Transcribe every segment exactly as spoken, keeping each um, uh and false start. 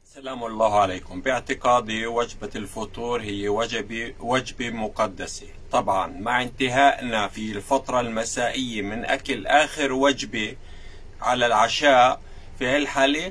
سلام الله عليكم. باعتقادي وجبة الفطور هي وجبة وجبة مقدسة، طبعا مع انتهائنا في الفترة المسائية من أكل آخر وجبة على العشاء. في هالحالة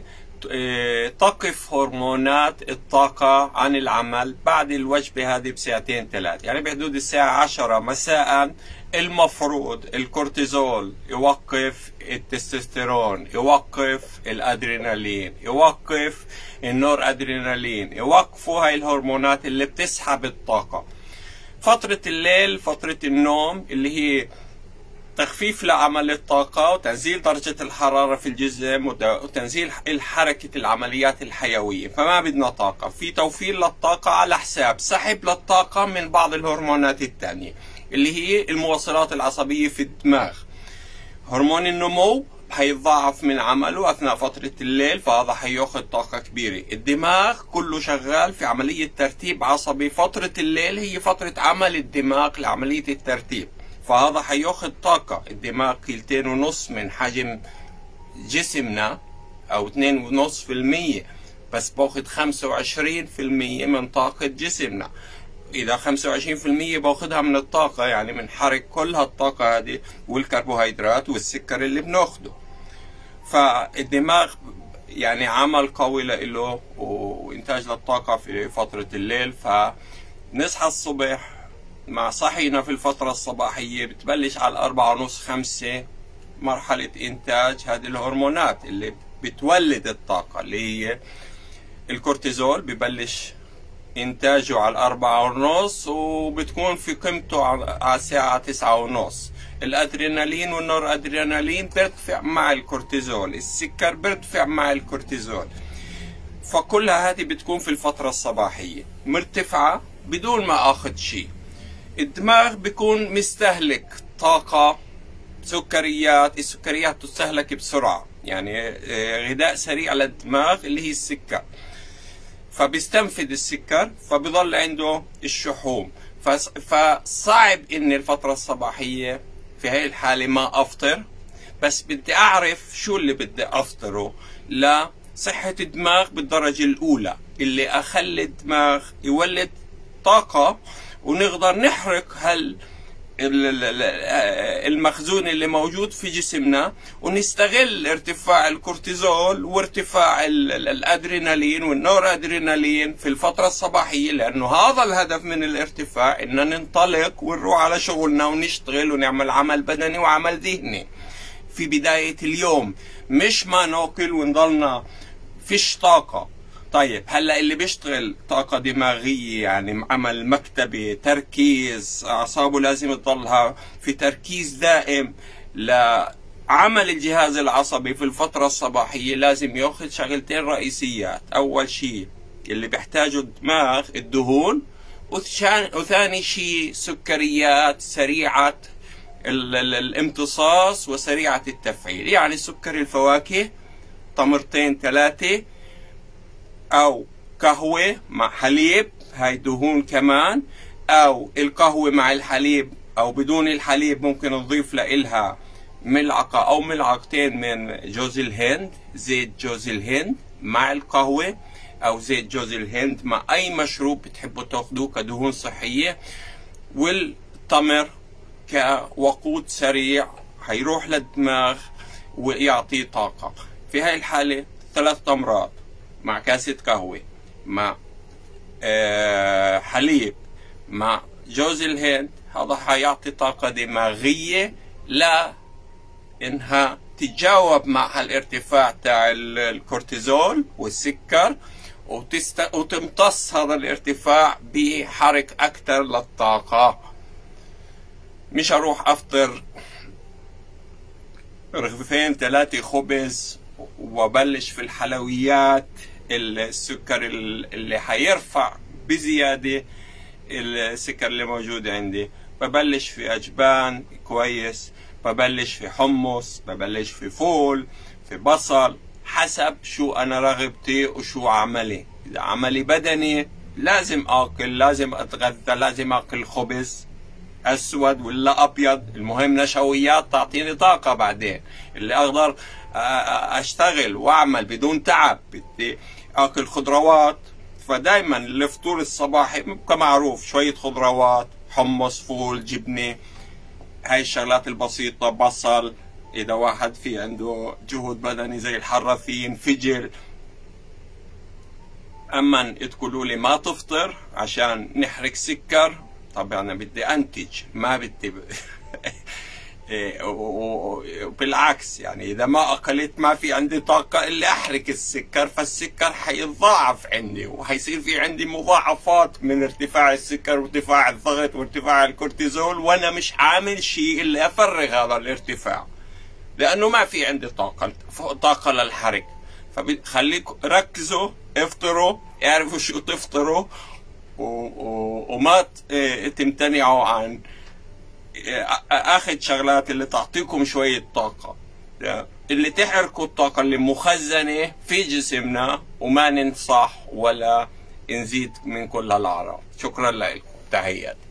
تقف هرمونات الطاقة عن العمل بعد الوجبة هذه بساعتين ثلاث، يعني بحدود الساعة عشرة مساء المفروض الكورتيزول يوقف، التستوستيرون يوقف، الادرينالين يوقف، النور ادرينالين يوقفوا هاي الهرمونات اللي بتسحب الطاقة. فترة الليل فترة النوم اللي هي تخفيف لعمل الطاقة وتنزيل درجة الحرارة في الجسم وتنزيل حركة العمليات الحيوية، فما بدنا طاقة، في توفير للطاقة على حساب سحب للطاقة من بعض الهرمونات الثانية اللي هي الموصلات العصبية في الدماغ. هرمون النمو هيتضاعف من عمله أثناء فترة الليل، فهذا هياخد طاقة كبيرة. الدماغ كله شغال في عملية ترتيب عصبي، فترة الليل هي فترة عمل الدماغ لعملية الترتيب، فهذا هياخد طاقة. الدماغ كيلتين ونص من حجم جسمنا أو اثنين ونص في المية، بس باخد خمسة وعشرين في المية من طاقة جسمنا. إذا خمسة وعشرين في المية باخدها من الطاقة، يعني بنحرك كل هالطاقة هذه والكربوهيدرات والسكر اللي بناخده. فالدماغ يعني عمل قوي له وإنتاج للطاقة في فترة الليل. فنصحى الصبح مع صحينا في الفترة الصباحية بتبلش على الأربعة ونص خمسة مرحلة إنتاج هذه الهرمونات اللي بتولد الطاقة، اللي هي الكورتيزول ببلش إنتاجه على الأربعة ونص وبتكون في قيمته على الساعة تسعة ونص. الأدرينالين والنور أدرينالين بيرتفع مع الكورتيزول، السكر بيرتفع مع الكورتيزول، فكلها هذه بتكون في الفترة الصباحية مرتفعة بدون ما أخذ شيء. الدماغ بيكون مستهلك طاقة، سكريات، السكريات تستهلك بسرعة، يعني غذاء سريع للدماغ اللي هي السكر، فبيستنفذ السكر فبيضل عنده الشحوم. فصعب ان الفترة الصباحية في هاي الحالة ما افطر، بس بدي اعرف شو اللي بدي افطره لصحة الدماغ بالدرجة الاولى، اللي اخلي الدماغ يولد طاقة ونقدر نحرق هال المخزون اللي موجود في جسمنا، ونستغل ارتفاع الكورتيزول وارتفاع الادرينالين والنور ادرينالين في الفترة الصباحية، لانه هذا الهدف من الارتفاع، ان ننطلق ونروح على شغلنا ونشتغل ونعمل عمل بدني وعمل ذهني في بداية اليوم، مش ما ناكل ونضلنا فيش طاقة. طيب هلا اللي بيشتغل طاقة دماغية، يعني عمل مكتبي، تركيز، أعصابه لازم تضلها في تركيز دائم لعمل الجهاز العصبي في الفترة الصباحية، لازم ياخذ شغلتين رئيسيات. أول شيء اللي بيحتاجه الدماغ الدهون، وثاني شيء سكريات سريعة الامتصاص وسريعة التفعيل، يعني سكر الفواكه تمرتين ثلاثة، أو قهوة مع حليب، هاي دهون كمان، أو القهوة مع الحليب أو بدون الحليب ممكن نضيف لإلها ملعقة أو ملعقتين من جوز الهند، زيت جوز الهند مع القهوة، أو زيت جوز الهند مع أي مشروب بتحبوا تاخدوه كدهون صحية. والتمر كوقود سريع هيروح للدماغ ويعطيه طاقة. في هاي الحالة ثلاث تمرات مع كاسة قهوة مع آه حليب مع جوز الهند، هذا حيعطي طاقة دماغية لإنها تتجاوب مع الارتفاع تاع الكورتيزول والسكر، وتست... وتمتص هذا الارتفاع بحرك أكثر للطاقة. مش أروح أفطر رغيفين ثلاثة خبز وبلش في الحلويات، السكر اللي حيرفع بزيادة السكر اللي موجود عندي. ببلش في أجبان كويس، ببلش في حمص، ببلش في فول، في بصل، حسب شو أنا رغبتي وشو عملي. إذا عملي بدني لازم آكل، لازم أتغذى، لازم آكل خبز أسود ولا أبيض، المهم نشويات تعطيني طاقة بعدين اللي أقدر اشتغل واعمل بدون تعب. بدي اكل خضروات، فدايما الفطور الصباحي بيبقى معروف شوية خضروات، حمص، فول، جبنة، هاي الشغلات البسيطة، بصل، اذا واحد في عنده جهود بدني زي الحرثين، فجل. اما تقولوا لي ما تفطر عشان نحرق سكر، طب انا بدي انتج، ما بدي ب... وبالعكس يعني اذا ما اكلت ما في عندي طاقة الا احرق السكر، فالسكر حيتضاعف عندي وحيصير في عندي مضاعفات من ارتفاع السكر وارتفاع الضغط وارتفاع الكورتيزول، وانا مش عامل شيء الا افرغ هذا الارتفاع لانه ما في عندي طاقة طاقة للحرق. فخليكم ركزوا، افطروا، اعرفوا شو تفطروا، وما تمتنعوا عن اخذ شغلات اللي تعطيكم شوية طاقة، اللي تحركوا الطاقة اللي مخزنة في جسمنا، وما ننصح ولا نزيد من كل هالأعراض. شكرا لكم، تحياتي.